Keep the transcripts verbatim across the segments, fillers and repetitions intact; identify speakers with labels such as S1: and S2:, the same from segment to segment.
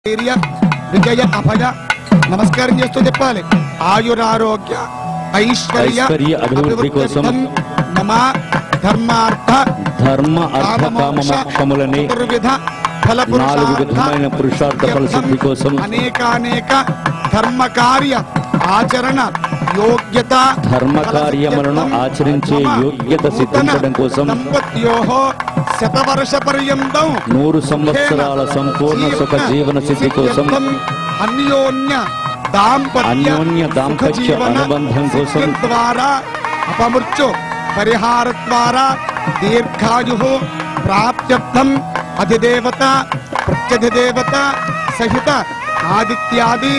S1: విజయ అభయ నమస్కారం చేస్తూ చెప్పాలి. ఆయురారోగ్య ఐశ్వర్య అభివృద్ధి కోసం మమ ధర్మార్థ
S2: ధర్మ అర్థ కామ మోక్షములని నాలుగు విధమైన పురుషార్థ ఫలసిద్ధి కోసం
S1: అనేకానేక ధర్మ కార్య ఆచరణ యోగ్యత
S2: ధర్మ కార్యములను ఆచరించే యోగ్యత సిద్ధించడం కోసం
S1: శతవర్ష పర్యంతం
S2: నూరు సంవత్సరాల సంపూర్ణ సుఖ జీవన సిద్ధి కోసం
S1: అన్యోన్య
S2: అన్యోన్య దాంపత్య అనుబంధం కోసం
S1: ద్వారా అపమృత్యు పరిహార ద్వారా దీర్ఘాయు ప్రాప్త్యర్థం అధిదేవత ప్రత్యధిదేవత సహిత ఆదిత్యాది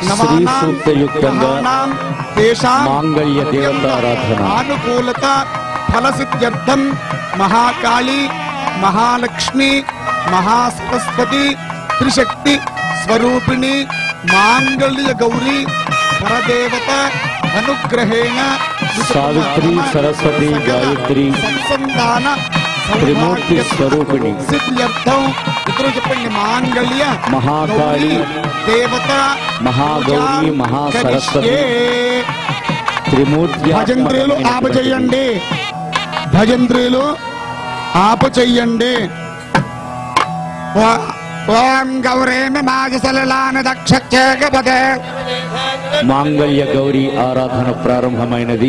S2: మాంగళ్య దేవతారాధన
S1: అనుకూలత ఫలసిద్ధ్యర్థం మహాకాళి మహాలక్ష్మి మహాసరస్వతి త్రిశక్తి స్వరూపిణి మాంగళ్య గౌరీ పరదేవత అనుగ్రహేణ
S2: సావిత్రి సరస్వతి గాయత్రి
S1: సంతాన
S2: త్రిమూర్తి స్వరూపిణి
S1: సిద్ధ్యర్థం ఇతరులు చెప్పండి. మాంగళ్య
S2: మహాకాళి
S1: దేవత
S2: మహాగౌరీ మహాసరస్వతి త్రిమూర్తి.
S1: భజంత్రీలు ఆపచేయండి, భజంత్రీలు ఆపచేయండి. ఓం గౌరేమ మాజసలలాన దక్షచేగపదే
S2: మాంగళ్య గౌరీ ఆరాధన ప్రారంభమైనది.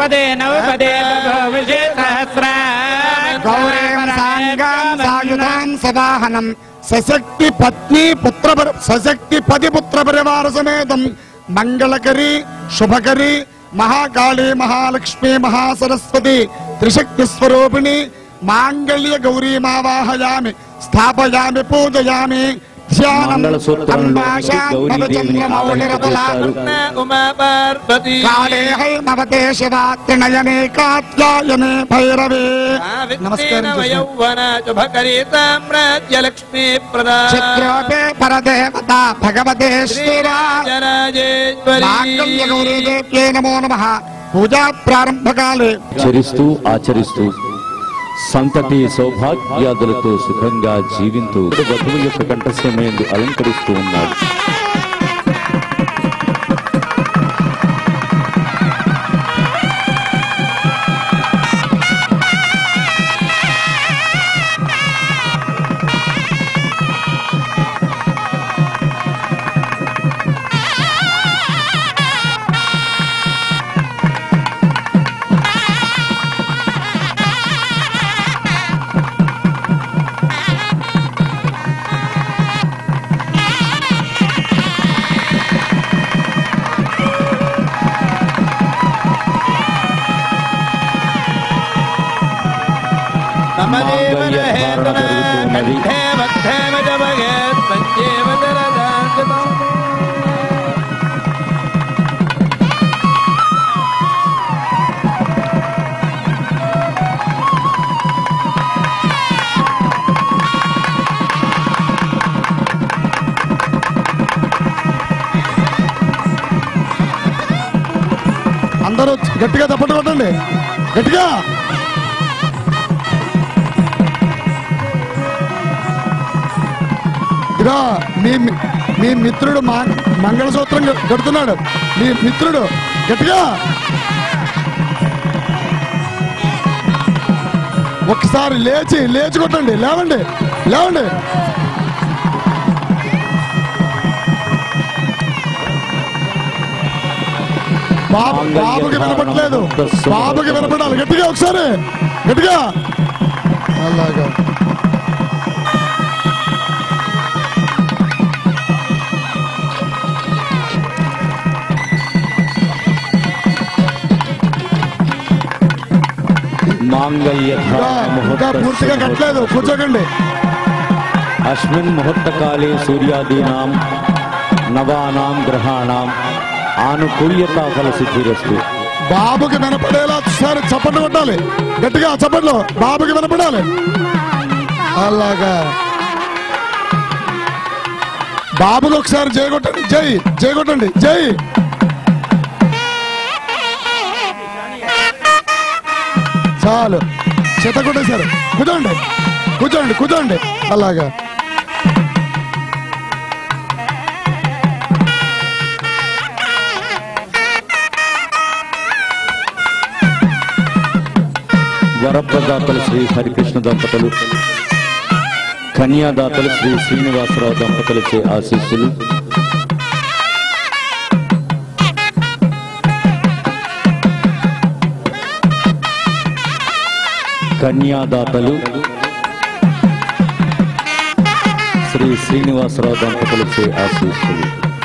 S1: గౌరేమ సాంగాం సాయుధాం సవాహనం సశక్తి పత్ని పుత్ర సశక్తి పతి పుత్ర పరివార సమేతం మంగళకరి శుభకరి మహాకాళి మహాలక్ష్మి మహాసరస్వతి త్రిశక్తి స్వరూపిణి మాంగళ్య గౌరీ మావాహయామి స్థాపయామి పూజయామి. భగవతే నమో నమః. పూజా ప్రారంభకాలే
S2: చరిస్తూ ఆచరిస్తూ సంతతి సౌభాగ్యాదులతో సుఖంగా జీవింతూ వధువు యొక్క కంఠస్యమేందు అలంకరిస్తూ ఉన్నాడు.
S1: అందరూ గట్టిగా తప్పట్టు కొట్టండి, గట్టిగా. ఇదా మీ మీ మిత్రుడు మంగళసూత్రం కడుతున్నాడు, మీ మిత్రుడు గట్టిగా. ఒకసారి లేచి లేచి కొట్టండి, లేవండి లేవండి. బాబు బాబుకి వినపట్లేదు, బాబుకి వినపడాలి, గట్టిగా ఒకసారి గట్టిగా. అలాగా
S2: మాంగళ్య
S1: పూర్తిగా కట్టలేదు, కూర్చోకండి.
S2: అస్మిన్ ముహూర్తకాలే సూర్యాదీనాం నవానాం గ్రహాణం ఆనుకూల్యత ఫలసిద్ధిరస్తు.
S1: బాబుకి వినపడేలా సార్ చప్పట్లు కొట్టాలి, గట్టిగా చప్పట్లు బాబుకి వినపడాలి. అలాగా బాబుకి ఒకసారి జై కొట్టండి, జై జై కొట్టండి, జై. చాలు చేత కొట్టేశారు, కూర్చోండి కూర్చోండి కూర్చోండి. అలాగా
S2: వరప్రదాతలు శ్రీ హరికృష్ణ దంపతులు, కన్యాదాతలు శ్రీ శ్రీనివాసరావు దంపతులచే ఆశీస్సులు, కన్యాదాతలు శ్రీ శ్రీనివాసరావు దంపతులచే ఆశీస్సులు,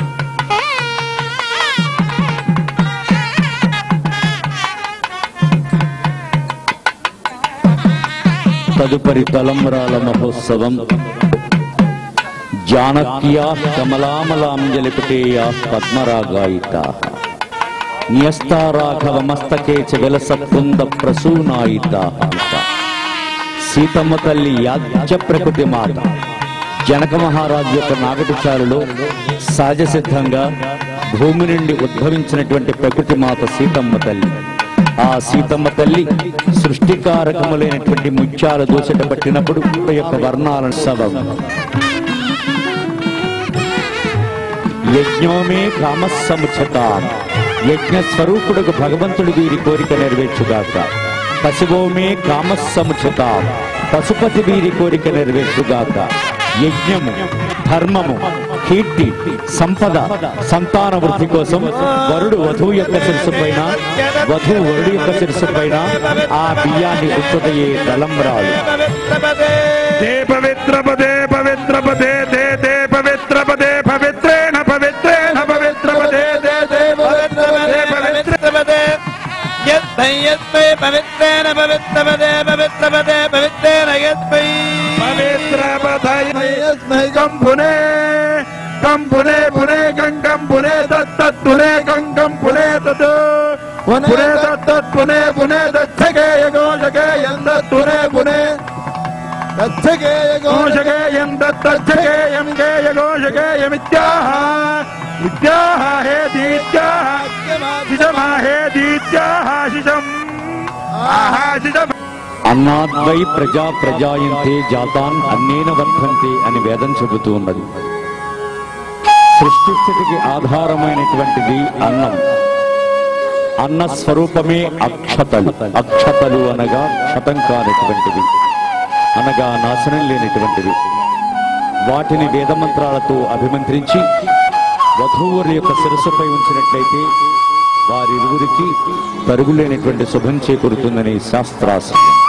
S2: తదుపరి తలంబ్రాల మహోత్సవం జానక్యా కమలామలాంజలిపటేయా పద్మరాగాయితా న్యస్తారాఘవ మస్తకే చ విలసత్కుంద ప్రసూనాయితా. సీతమ్మ తల్లి యాజ్ఞ ప్రకృతి మాత జనక మహారాజు యొక్క నాగటిచారులో సహజ సిద్ధంగా భూమి నుండి ఉద్భవించినటువంటి ప్రకృతి మాత సీతమ్మ తల్లి. ఆ సీతమ్మ తల్లి సృష్టికారకములైనటువంటి ముత్యాల దోసట పట్టినప్పుడు యొక్క వర్ణాలను సవం యజ్ఞోమే కామస్సముచతాం, యజ్ఞ స్వరూపుడుకు భగవంతుడు వీరి కోరిక నెరవేర్చుగాక. పశువోమే కామస్సముచతాం, పశుపతి వీరి కోరిక నెరవేర్చుగాక. యజ్ఞము, ధర్మము, కీర్తి, సంపద, సంతాన వృద్ధి కోసం వరుడు వధువు యొక్క శిరస్సు పైన, వధువు వరుడు యొక్క శిరస్సు పైన ఆ బియ్యాన్ని ఉత్పదయే తలంబ్రాలు.
S3: దే పవిత్ర పదే పవిత్ర పదే దే దే పవిత్ర పదే పవిత్రేణ పవిత్రేణ పవిత్ర పదే దే దే పవిత్ర పదే పవిత్ర పదే యత్పై యత్పై పవిత్రేణ పవిత్ర పదే పవిత్ర పదే పవిత్రేణ యత్పై పవిత్ర పదే యస్మై కంపునే కంపునే పునే గంగం పునే తత్తత్ పునే గంగం పునే తత్ పునే తత్తత్ పునే పునే దచ్చగే యగోషగే యందత్ పునే పునే దచ్చగేయం దచ్చగేయం గేయగోషగేయమిత్యాహ విద్యాహ హే దీత్యాహ శిశమా హే దీత్యాహ శిశం ఆహా శిశం.
S2: అన్నాద్వై ప్రజా ప్రజాయంతే జాతాన్ అన్నేన వర్ధంతే అని వేదం చెబుతూ ఉన్నది. సృష్టి స్థితికి ఆధారమైనటువంటిది అన్నం. అన్న స్వరూపమే అక్షతలు. అక్షతలు అనగా క్షతం కానిటువంటిది, అనగా నాశనం లేనటువంటిది. వాటిని వేదమంత్రాలతో అభిమంత్రించి వధూవరుల యొక్క శిరస్సుపై ఉంచినట్లయితే వారిరువురికి తరుగులేనటువంటి శుభం చేకూరుతుందని శాస్త్రాశయం.